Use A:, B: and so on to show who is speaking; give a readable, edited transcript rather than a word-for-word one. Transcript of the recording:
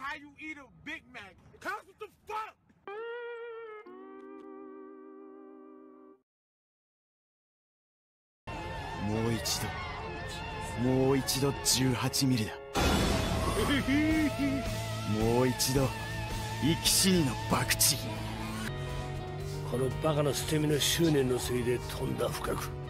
A: how you eat a Big Mac. Cuz what the fuck?
B: もう一度18ミリだ。もう一度生き死にの博打。
C: このバカの捨て身の執念のせいで飛んだ深く。